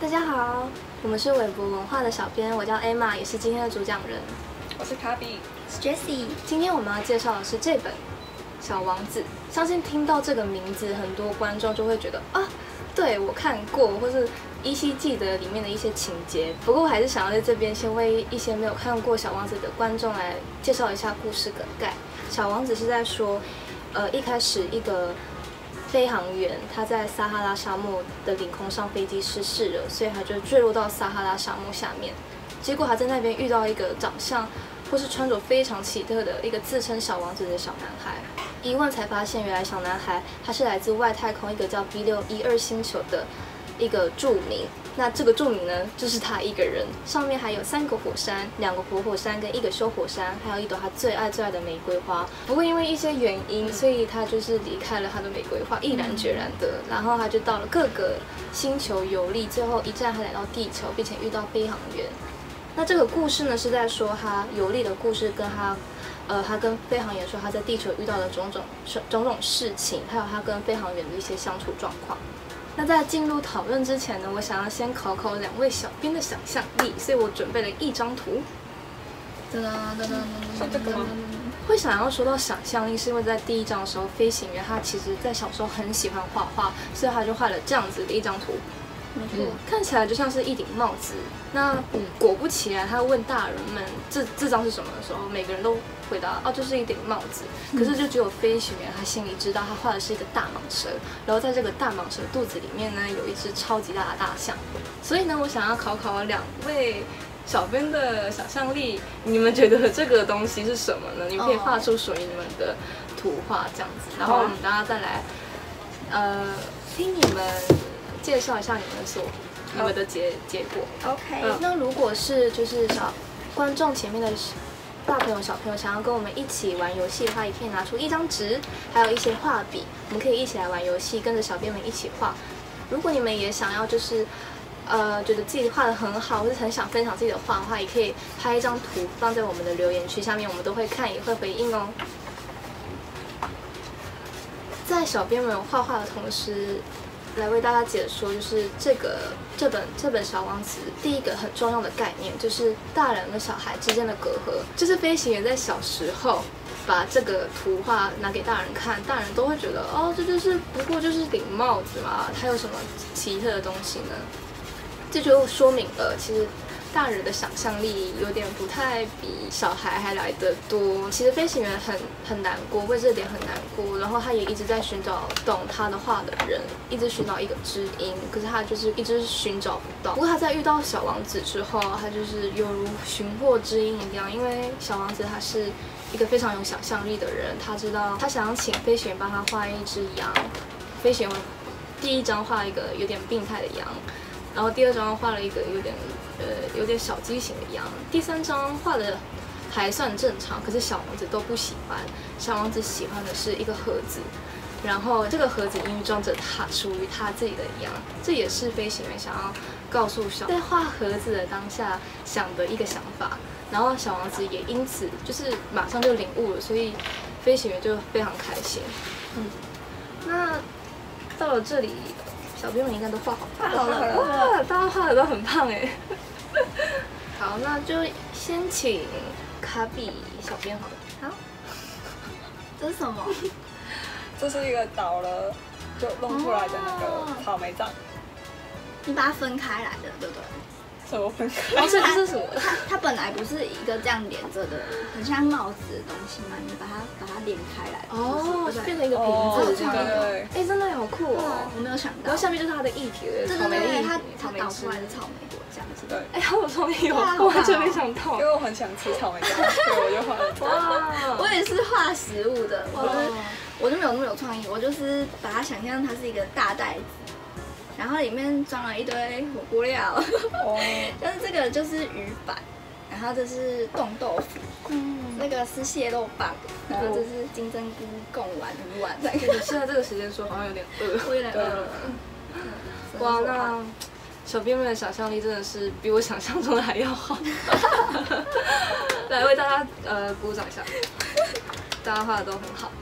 大家好，我们是韦博文化的小编，我叫 Emma， 也是今天的主讲人。 我是卡比， 是 Jessie。 今天我们要介绍的是这本《小王子》。相信听到这个名字，很多观众就会觉得啊，对我看过，或是依稀记得里面的一些情节。不过我还是想要在这边先为一些没有看过《小王子》的观众来介绍一下故事梗概。《小王子》是在说，一开始一个飞行员他在撒哈拉沙漠的领空上飞机失事了，所以他就坠落到撒哈拉沙漠下面。结果他在那边遇到一个长相或是穿着非常奇特的一个自称小王子的小男孩。一问才发现，原来小男孩他是来自外太空一个叫 B612星球的一个住民。那这个住民呢，就是他一个人，上面还有3个火山，2个活火山跟1个休火山，还有一朵他最爱的玫瑰花。不过因为一些原因，所以他就是离开了他的玫瑰花，毅然决然的，然后他就到了各个星球游历，最后一站还来到地球，并且遇到飞行员。那这个故事呢，是在说他游历的故事，跟他跟飞行员说他在地球遇到的种种事情，还有他跟飞行员的一些相处状况。那在进入讨论之前呢，我想要先考2位小编的想象力，所以我准备了一张图。 是这个吗？ 会想要说到想象力，是因为在第1章的时候，飞行员他其实在小时候很喜欢画画，所以他就画了这样子的一张图。看起来就像是一顶帽子。那果不其然，他问大人们这张是什么的时候，每个人都回答哦，就是一顶帽子。可是就只有飞行员他心里知道，他画的是一个大蟒蛇，然后在这个大蟒蛇肚子里面呢，有一只超级大的大象。所以呢，我想要考2位小编的想象力，你们觉得这个东西是什么呢？你们可以画出属于你们的图画这样子，然后我们大家再来听你们介绍一下你们的结果。 OK， 那如果是就是观众前面的大朋友小朋友想要跟我们一起玩游戏的话，也可以拿出一张纸，还有一些画笔，我们可以一起来玩游戏，跟着小编们一起画。如果你们也想要就是觉得自己画得很好，或者很想分享自己的画的话，也可以拍一张图放在我们的留言区下面，我们都会看，也会回应哦。在小编们画画的同时，来为大家解说，就是这本小王子第一个很重要的概念，就是大人跟小孩之间的隔阂。就是飞行员在小时候把这个图画拿给大人看，大人都会觉得哦，这就是不过就是顶帽子嘛，它有什么奇特的东西呢？这就说明了，其实大人的想象力有点不太比小孩还来得多。其实飞行员很难过，为这点很难过，然后他也一直在寻找懂他的话的人，一直寻找一个知音，可是他就是一直寻找不到。不过他在遇到小王子之后，他就是犹如寻获知音一样，因为小王子他是一个非常有想象力的人，他知道他想要请飞行员帮他画一只羊。飞行员第1章画一个有点病态的羊，然后第2章画了一个有点小畸形的羊，第3章画的还算正常，可是小王子都不喜欢。小王子喜欢的是一个盒子，然后这个盒子里面装着属于他自己的羊。这也是飞行员想要告诉在画盒子的当下想的一个想法。然后小王子也因此就是马上就领悟了，所以飞行员就非常开心。那到了这里，小编们应该都画好了，哇，大家画的都很棒哎。好，那就先请卡比小编好了。 好，这是什么？ 这是一个倒了就弄出来的那个草莓酱。 你把它分开来的，对不对？ 什么分开？ 这是什么？ 它本来不是一个这样连着的，很像帽子的东西嘛，你把它连开来。 哦，变成一个瓶子这样。 对。 哎，真的好酷哦！ 我没有想到。 然后下面就是它的液体，草莓液体， 它倒出来的草莓果酱。 对。 哎，好有创意哦！我完全没想到。 因为我很想吃草莓酱，所以我就画了。 哇！ 我也是画食物的，我就没有那么有创意，我就是把它想象它是一个大袋子。然后里面装了一堆火锅料，但是这个就是鱼板，然后这是冻豆腐，那个是蟹肉棒，然后这是金针菇贡丸鱼丸。 现在这个时间说好像有点饿， 我有点饿了。 哇，那小编们的想象力真的是比我想象中的还要好。来为大家鼓掌一下，大家画的都很好。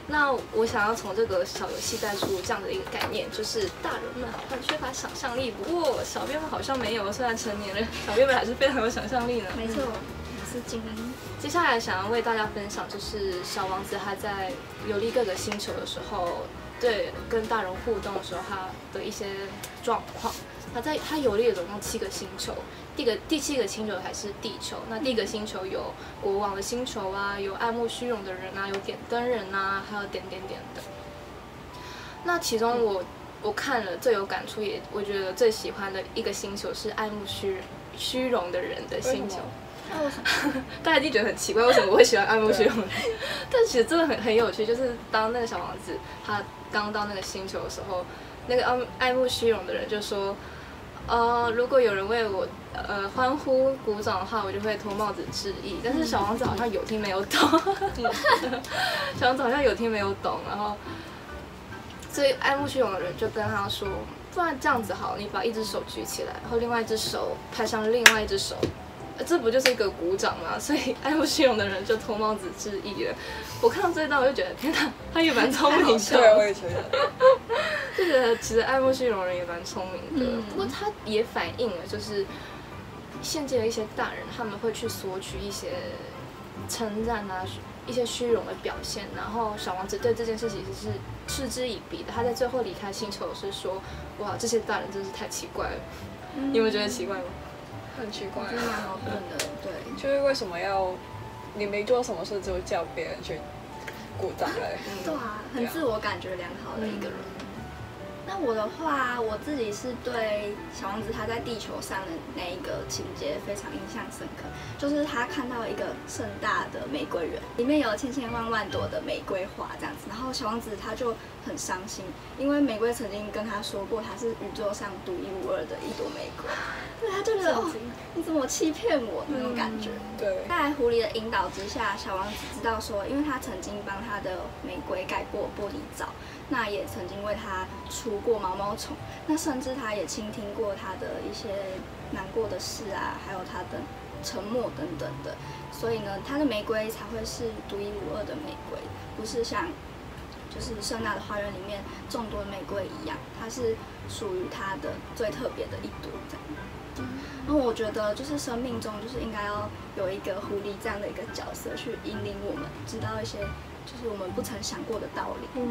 那我想要从这个小游戏带出这样的一个概念，就是大人们好像缺乏想象力，不过小编们好像没有，虽然成年了，小编们还是非常有想象力呢。 没错，我是精英。 接下来想要为大家分享，就是小王子他在游历各个星球的时候，对跟大人互动的时候，他的一些状况。他游历了总共7个星球，第7个星球还是地球。那第一个星球有国王的星球啊，有爱慕虚荣的人啊，有点灯人啊，还有点点点的。那其中我看了最有感触，也我觉得最喜欢的一个星球是爱慕虚荣的人的星球。大家一定觉得很奇怪，为什么我会喜欢爱慕虚荣的人？但其实真的很有趣，就是当那个小王子他刚到那个星球的时候，那个爱慕虚荣的人就说。如果有人为我欢呼鼓掌的话，我就会脱帽子致意。但是小王子好像有听没有懂，小王子好像有听没有懂，然后所以爱慕虚荣的人就跟他说：“不然这样子好，你把一只手举起来，然后另外一只手拍向另外一只手，这不就是一个鼓掌吗？”所以爱慕虚荣的人就脱帽子致意了。我看到这一段，我就觉得天哪，他也蛮聪明的。 对，我也觉得。 就觉得其实爱慕虚荣人也蛮聪明的，不过他也反映了就是现今的一些大人，他们会去索取一些称赞啊，一些虚荣的表现。然后小王子对这件事情是嗤之以鼻的。他在最后离开星球是说：“哇，这些大人真是太奇怪了。”你有没有觉得奇怪吗？ 很奇怪， 真的蛮矛盾的，对。 就是为什么要你没做什么事就叫别人去鼓掌嘞？ 对啊，很自我感觉良好的一个人。那我的话，我自己是对小王子他在地球上的那一个情节非常印象深刻，就是他看到一个盛大的玫瑰园，里面有千千万万朵的玫瑰花这样子，然后小王子他就很伤心，因为玫瑰曾经跟他说过，他是宇宙上独一无二的一朵玫瑰，对，他就觉得哦，你怎么欺骗我那种感觉。 对。 在狐狸的引导之下，小王子知道说，因为他曾经帮他的玫瑰盖过玻璃罩。那也曾经为他除过毛毛虫，那甚至他也倾听过他的一些难过的事啊，还有他的沉默等等的，所以呢，他的玫瑰才会是独一无二的玫瑰，不是像就是盛大的花园里面众多的玫瑰一样，它是属于他的最特别的一朵这样。然后我觉得就是生命中就是应该要有一个狐狸这样的一个角色去引领我们，知道一些就是我们不曾想过的道理。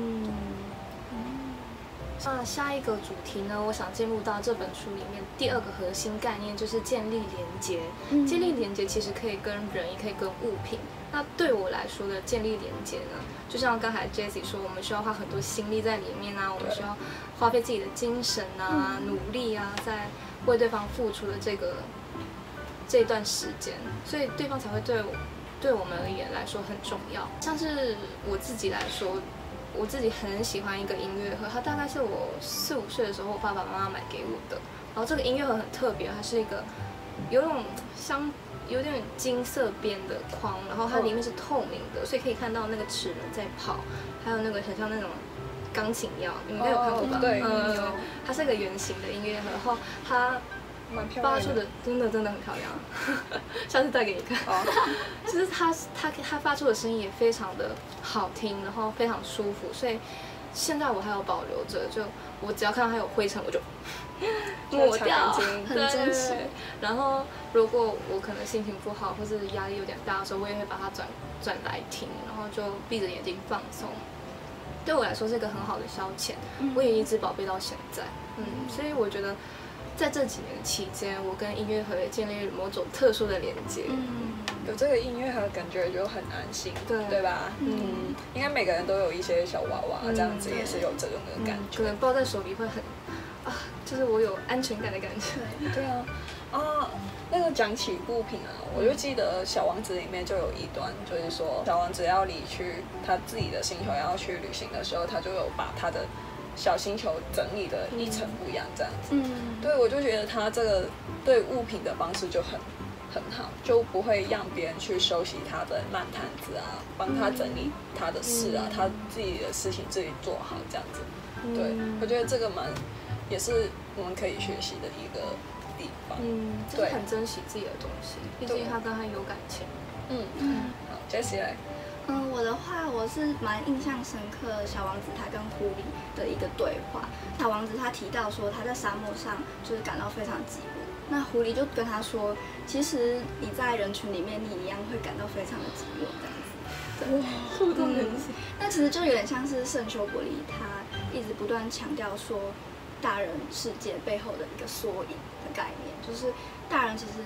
那下一个主题呢，我想进入到这本书里面第2个核心概念，就是建立连结。建立连结其实可以跟人，也可以跟物品。那对我来说的建立连结呢，就像刚才 Jessie 说，我们需要花很多心力在里面啊，我们需要花费自己的精神啊、努力啊，在为对方付出的这一段时间，所以对方才会对我们而言来说很重要。像是我自己来说。我自己很喜欢一个音乐盒，它大概是我4、5岁的时候，我爸爸妈妈买给我的。然后这个音乐盒很特别，它是一个有点金色边的框，然后它里面是透明的，所以可以看到那个齿轮在跑，还有那个很像那种钢琴一样，你们应该有看过吧？ 对， 它是一个圆形的音乐盒，然后它发出的真的很漂亮，下次带给你看。就是它发出的声音也非常的好听，然后非常舒服，所以现在我还有保留着。就我只要看到它有灰尘，我就抹掉， 很珍惜。 然后如果我可能心情不好或是压力有点大的时候，我也会把它转来听，然后就闭着眼睛放松。对我来说是一个很好的消遣，我也一直宝贝到现在。所以我觉得。在这几年期间，我跟音乐盒也建立了某种特殊的连接。 有这个音乐盒，感觉就很安心，对吧？应该每个人都有一些小娃娃，这样子也是有这种的感觉。 可能抱在手里会很就是我有安全感的感觉。 对啊，那个讲起物品啊，我就记得《小王子》里面就有一段，就是说小王子要离去他自己的星球要去旅行的时候，他就有把他的小星球整理的一尘不扬这样子。对，我就觉得他这个对物品的方式就很好，就不会让别人去收拾他的烂摊子啊，帮他整理他的事啊，他自己的事情自己做好这样子。对，我觉得这个也是我们可以学习的一个地方。 就是很珍惜自己的东西，毕竟他跟他有感情。 好，Jessie 来。 我的话，我是蛮印象深刻，小王子他跟狐狸的一个对话。小王子他提到说他在沙漠上就是感到非常寂寞，那狐狸就跟他说，其实你在人群里面，你一样会感到非常的寂寞这样子。那其实就有点像是圣修伯里他一直不断强调说，大人世界背后的一个缩影的概念，就是大人其实，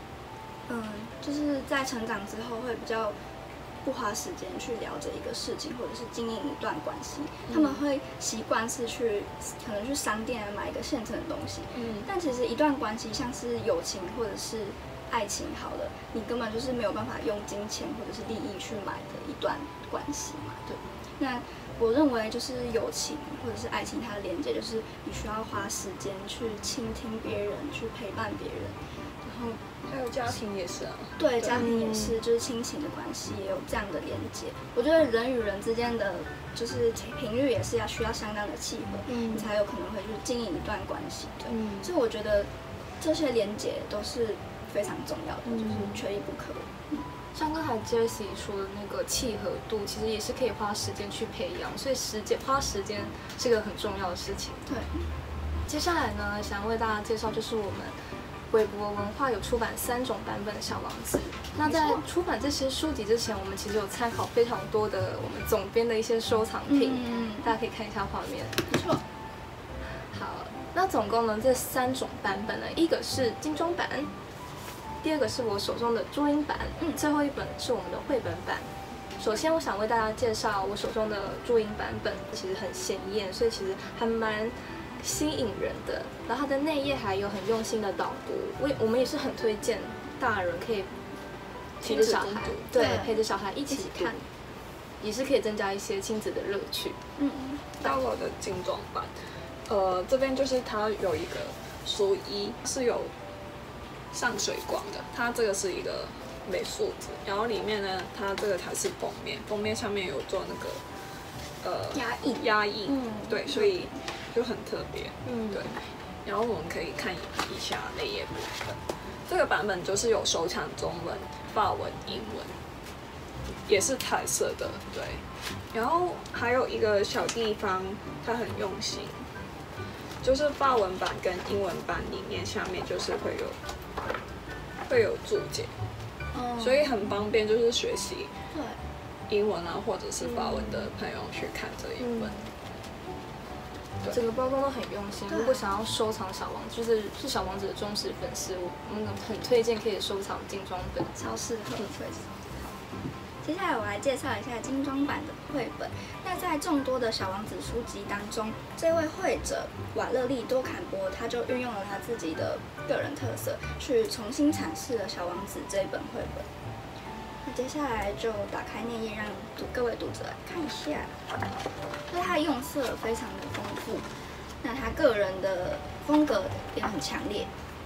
就是在成长之后会比较不花时间去了解一个事情，或者是经营一段关系，他们会习惯是可能去商店买一个现成的东西。但其实一段关系，像是友情或者是爱情，好了，你根本就是没有办法用金钱或者是利益去买的一段关系嘛，对。那我认为就是友情或者是爱情，它的连接就是你需要花时间去倾听别人，去陪伴别人，然后还有家庭也是啊。 对，家庭也是，就是亲情的关系也有这样的连接。我觉得人与人之间的就是频率也是需要相当的契合，你才有可能会去经营一段关系。对，所以我觉得这些连接都是非常重要的，就是缺一不可。 像刚才 Jessie 说的那个契合度，其实也是可以花时间去培养，所以花时间是个很重要的事情。 对， 接下来呢，想为大家介绍就是我们韦博文化有出版3种版本的《小王子》。那在出版这些书籍之前，我们其实有参考非常多的我们总编的一些收藏品，大家可以看一下画面。 没错。 好，那总共呢这3种版本呢，一个是精装版。第二个是我手中的注音版，最后一本是我们的绘本版。首先，我想为大家介绍我手中的注音版本，其实很显眼，所以其实还蛮吸引人的。然后它的内页还有很用心的导读，我们也是很推荐大人可以陪着小孩，对，陪着小孩一起看，也是可以增加一些亲子的乐趣。 到我的精装版，这边就是它有一个书衣是有上水光的，它这个是一个美术纸，然后里面呢，它这个才是封面，封面上面有做那个压印，对，所以就很特别，对。然后我们可以看一下内页部分，这个版本就是有手抢中文、法文、英文，也是彩色的，对。然后还有一个小地方，它很用心，就是法文版跟英文版里面下面就是会有注解，所以很方便，就是学习英文啊或者是法文的朋友去看这一本。 整个包装都很用心。如果想要收藏小王子，是小王子的忠实粉丝，我们很推荐可以收藏精装本， 超适合。接下来我来介绍一下精装版的绘本。那在众多的小王子书籍当中，这位绘者瓦勒利多坎波，他就运用了他自己的个人特色，去重新阐释了小王子这本绘本。那接下来就打开内页，让各位读者来看一下。那他用色非常的丰富，那他个人的风格也很强烈。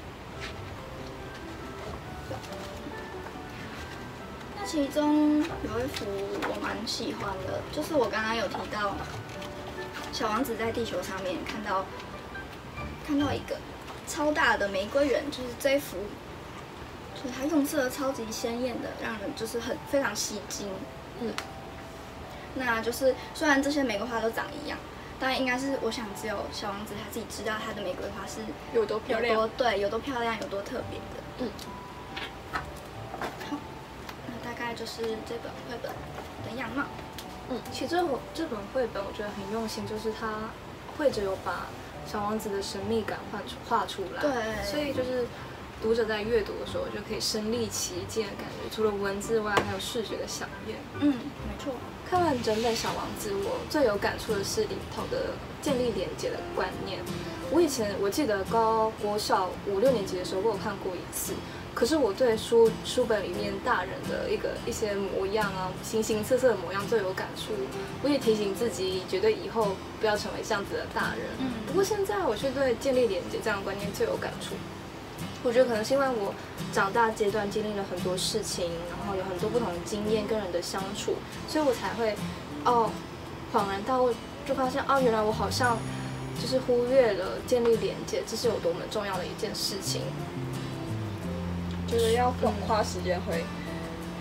其中有一幅我蛮喜欢的，就是我刚刚有提到，小王子在地球上面看到一个超大的玫瑰园，就是这一幅，就是它用色超级鲜艳的，让人就是非常吸睛。那就是虽然这些玫瑰花都长一样，但应该是我想只有小王子他自己知道他的玫瑰花是有多漂亮， 有多漂亮，有多特别的。大概就是这本绘本的样貌。 其实这本绘本我觉得很用心，就是他绘者有把小王子的神秘感画出来， 对， 所以就是读者在阅读的时候就可以身临其境的感觉，除了文字外，还有视觉的响应。 没错。 看完整本小王子，我最有感触的是里头的建立连结的观念。我记得国小5、6年级的时候，我有看过一次。可是我对书本里面大人的一些模样啊，形形色色的模样最有感触。我也提醒自己，绝对以后不要成为这样子的大人。不过现在我却对建立连结这样的观念最有感触。我觉得可能是因为我长大阶段经历了很多事情，然后有很多不同的经验跟人的相处，所以我才会恍然大悟，就发现原来我好像就是忽略了建立连结，这是有多么重要的一件事情。 就是要花时间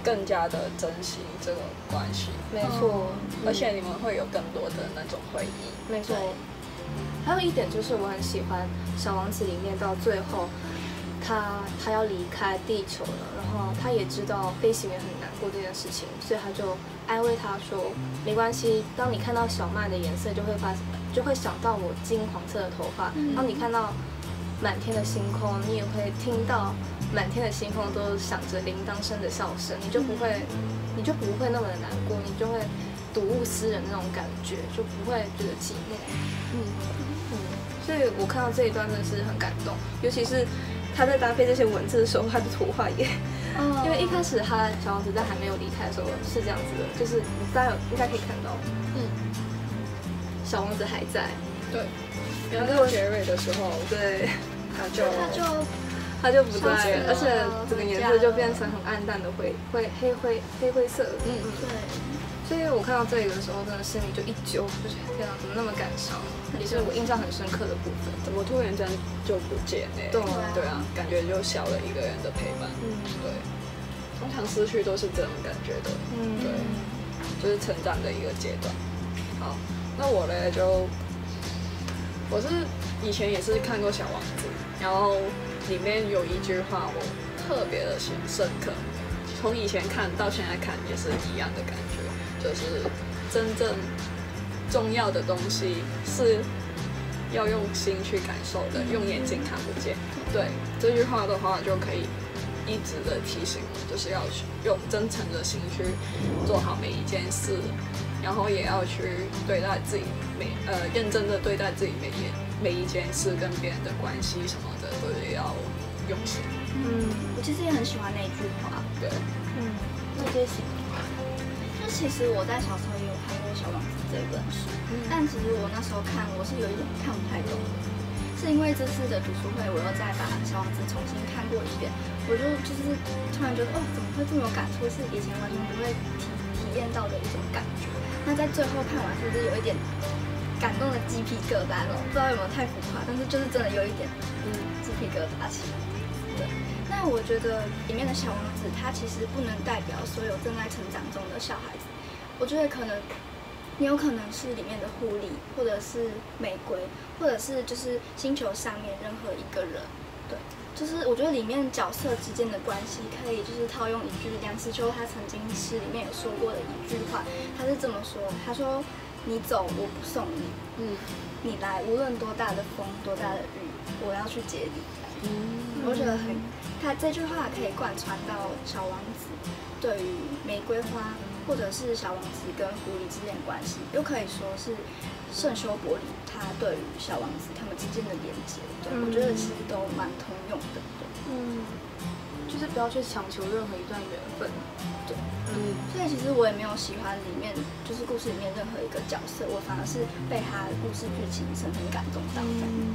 更加的珍惜这个关系。 没错， 而且你们会有更多的那种回忆。 没错。还有一点就是我很喜欢《小王子》里面到最后，他要离开地球了，然后他也知道飞行员很难过这件事情，所以他就安慰他说：“没关系，当你看到小麦的颜色，就会想到我金黄色的头发。当你看到满天的星空，你也会听到满天的星空都响着铃铛声的笑声，你就不会那么的难过，你就会睹物思人那种感觉，就不会觉得寂寞。所以我看到这一段真的是很感动，尤其是他在搭配这些文字的时候，他的图画也，因为一开始小王子在还没有离开的时候是这样子的，就是大家应该可以看到，小王子还在， 对，然后杰瑞的时候， 对， 他就不在了，而且整个颜色就变成很暗淡的黑灰色， 对。 所以我看到这里的时候，真的心里就一揪，就觉得天哪，怎么那么感伤？也是我印象很深刻的部分。 怎么突然间就不见呢？对啊，感觉就少了一个人的陪伴。对，通常失去都是这种感觉的。对，就是成长的一个阶段。好，那我呢我是以前也是看过《小王子》，然后里面有一句话我特别的深刻，从以前看到现在看也是一样的感觉，就是真正重要的东西是要用心去感受的，用眼睛看不见。对，这句话的话就可以一直的提醒我，就是要用真诚的心去做好每一件事，然后也要去对待自己认真的对待自己每一件事跟别人的关系什么的都是要用心。 我其实也很喜欢那一句话。 对， 那些喜就其实我在小时候也有看过《小王子》这本书，但其实我那时候看我是有一点看不太懂的，是因为这次的读书会我又再把《小王子》重新看过一遍，我就是突然觉得怎么会这么有感触，是以前完全不会体验到的一种感觉。那在最后看完是不是有一点感动的鸡皮疙瘩不知道有没有太浮夸，但是就是真的有一点鸡皮疙瘩起来。对，那我觉得里面的小王子他其实不能代表所有正在成长中的小孩子，我觉得你有可能是里面的狐狸，或者是玫瑰，或者是就是星球上面任何一个人。对，就是我觉得里面角色之间的关系可以就是套用一句梁实秋他曾经诗里面有说过的一句话，他是这么说，他说你走我不送你，你来无论多大的风多大的雨，我要去接你。我觉得他这句话可以贯穿到小王子对于玫瑰花，或者是小王子跟狐狸之间的关系，又可以说是圣修伯里他对于小王子他们之间的连接。对，我觉得其实都蛮通用的。 就是不要去强求任何一段缘分。 对，所以其实我也没有喜欢里面就是故事里面任何一个角色，我反而是被他的故事剧情深深感动到。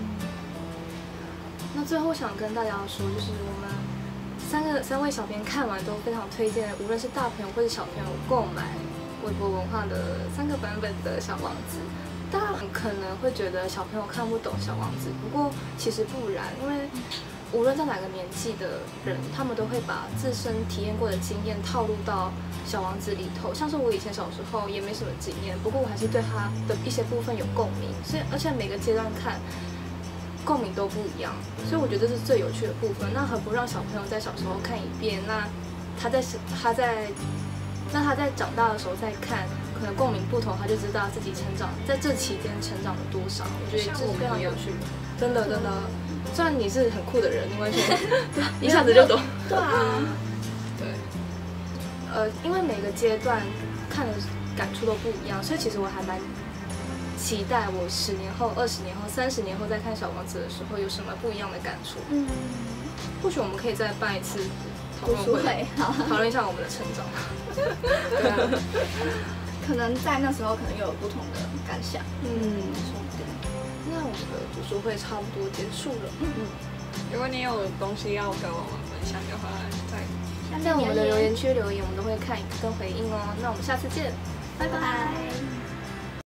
那最后想跟大家说，就是我们三位小编看完都非常推荐，无论是大朋友或是小朋友购买微博文化的3个版本的小王子。大家可能会觉得小朋友看不懂小王子，不过其实不然，因为无论在哪个年纪的人，他们都会把自身体验过的经验套入到小王子里头。像是我以前小时候也没什么经验，不过我还是对他的一些部分有共鸣，所以而且每个阶段看共鸣都不一样，所以我觉得这是最有趣的部分。那何不让小朋友在小时候看一遍，那他在长大的时候再看，可能共鸣不同，他就知道自己成长在这期间成长了多少。我觉得这是非常有趣的，真的。虽然你是很酷的人，你完全一下子就懂。 对啊， 对。 因为每个阶段看的感触都不一样，所以其实我还蛮期待我10年后、20年后、30年后再看《小王子》的时候有什么不一样的感触。或许我们可以再办一次讨论会，讨论一下我们的成长。 对啊，可能在那时候可能又有不同的感想。说不定。 那我们的读书会差不多结束了。 如果你有东西要跟我们分享的话， 在我们的留言区留言，我们都会看跟回应哦。那我们下次见，拜拜。